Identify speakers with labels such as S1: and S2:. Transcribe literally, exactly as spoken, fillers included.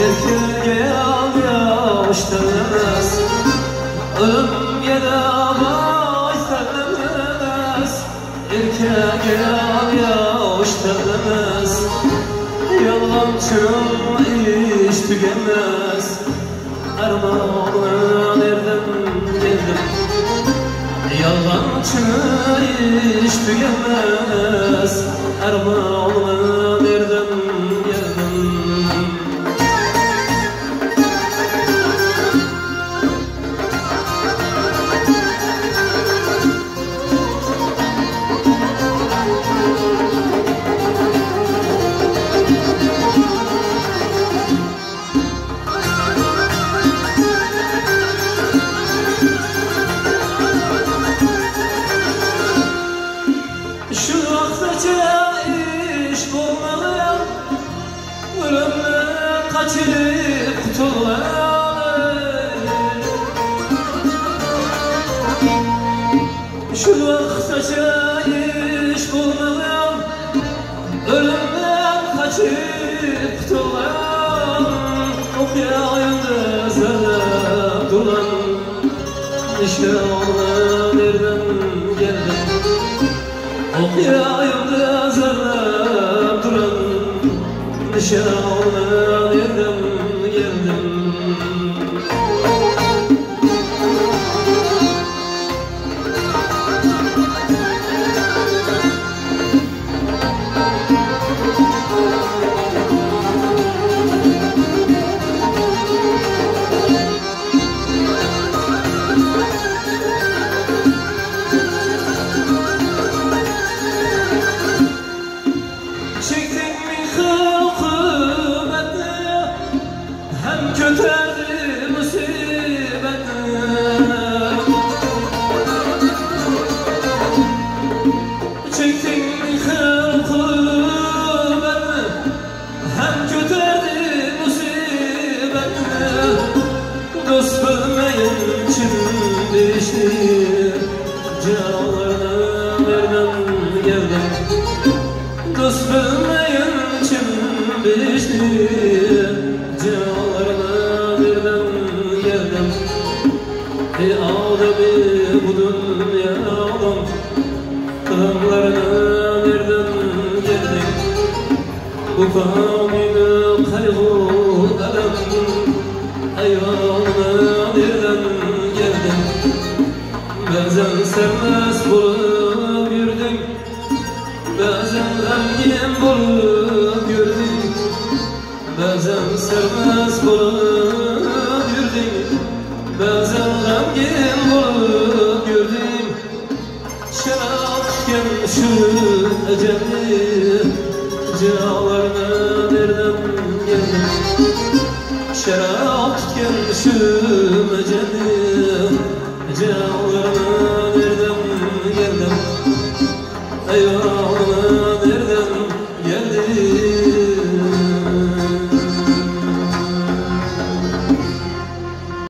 S1: Erkege yal yağışlarımız, ölümge de başlarımız. Erkege yal yağışlarımız, yalancının iş tükenmez. Armağanı nereden geldim? Yalancının iş tükenmez. Armağanı nereden geldim? Şu vaktaca iş bulmalı, ölümden kaçıp kurtulmalı. Şu vaktaca iş bulmalı, ölümden kaçıp kurtulmalı. Okuyayında zarab duran nişanlı nereden geldim? Okuyayında zarab duran nişanlı nereden geldim? Köterdi musibetini, çektin mi hırkıbetini, hem köterdi musibetini. Dost bilmeyen kim biliştir, canlarına nereden geldim? Dost bilmeyen kim biliştir, canlarına nereden geldim? Ey Adem'i bu dünyadan, kavlarına nereden geldim? Bu kavmine kaygı elem, hayvanına nereden geldim? Bazen sevmez bulup yürüdüm, bazen emgin bulup yürüdüm. Bazen sevmez bulup yürüdüm, bazen g'amgin bulup yürüdüm. Şarap ichgan shu ajalli, canlarına nereden geldim? Şarap ichgan shu ajalli,